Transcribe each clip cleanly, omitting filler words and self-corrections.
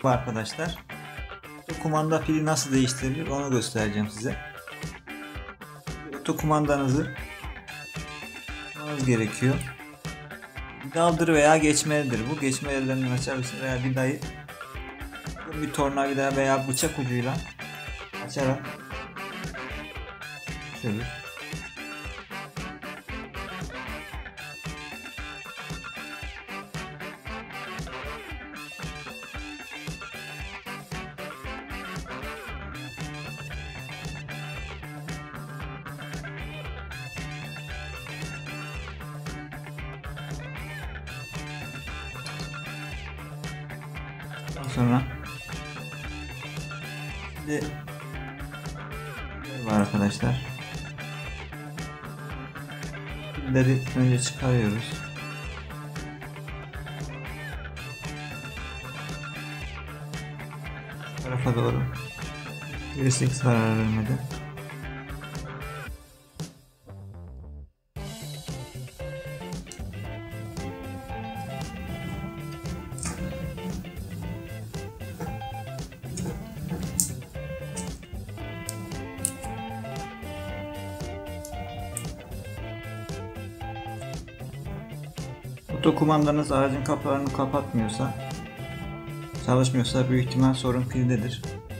Arkadaşlar, kumanda pili nasıl değiştirilir onu göstereceğim size. Kumandanızı açmanız gerekiyor. Vidaldır veya geçmelidir. Bu geçme yerlerinden açabilirsiniz veya vidayı bir tornavida veya bıçak ucuyla açarak çevir. Sonra şimdi var arkadaşlar. Pilleri önce çıkarıyoruz. Şu tarafa doğru. Birisi zarar vermedi. Otokumandanız aracın kapılarını kapatmıyorsa, çalışmıyorsa büyük ihtimal sorun pildedir.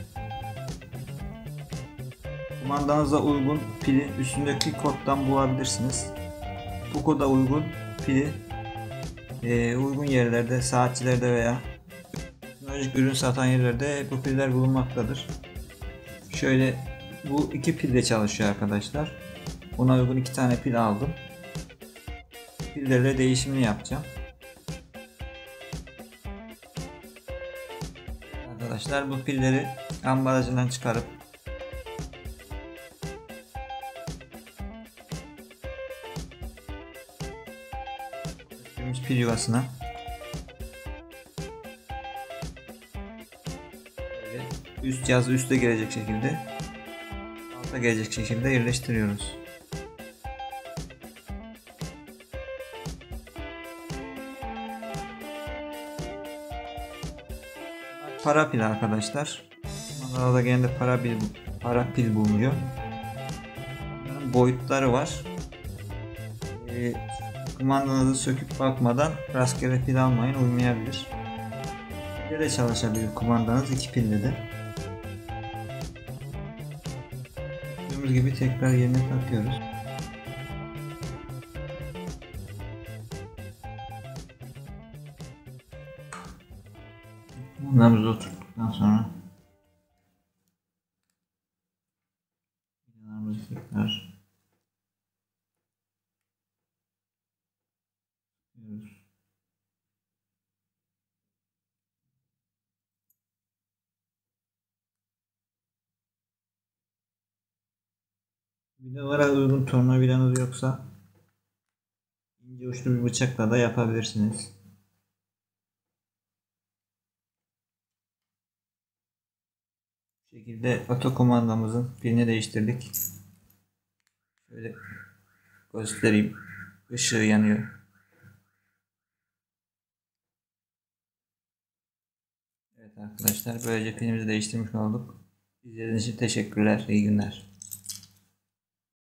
Kumandanıza uygun pili üstündeki koddan bulabilirsiniz. Bu koda uygun pili uygun yerlerde, saatçilerde veya teknolojik ürün satan yerlerde bu piller bulunmaktadır. Şöyle bu iki pille çalışıyor arkadaşlar. Buna uygun iki tane pil aldım. Pillerle değişimini yapacağım. Arkadaşlar bu pilleri ambalajından çıkarıp pil yuvasına üst cihazı üste gelecek şekilde, alta gelecek şekilde yerleştiriyoruz. Para pil arkadaşlar. Bunlarda genelde para pil bulunuyor. Bunların boyutları var. Kumandanızı söküp bakmadan rastgele pil almayın, uymayabilir. Pilde de çalışabilir kumandanız, iki pilde de. Gördüğümüz gibi tekrar yerine takıyoruz. Kumandamızı oturttuktan sonra vidalarımızı tekrar takıyoruz. Vidalara uygun tornavidanız yoksa ince uçlu bir bıçakla da yapabilirsiniz. Bu şekilde otokumandamızın pilini değiştirdik. Şöyle göstereyim. Işığı yanıyor. Evet arkadaşlar, böylece pilimizi değiştirmiş olduk. İzlediğiniz için teşekkürler. İyi günler.